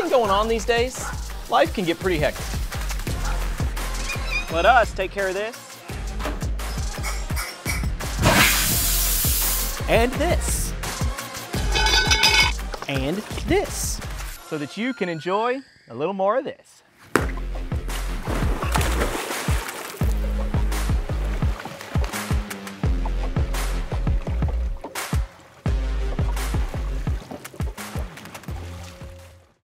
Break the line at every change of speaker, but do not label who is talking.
going on these days, life can get pretty hectic. Let us take care of this. And this. And this. So that you can enjoy a little more of this.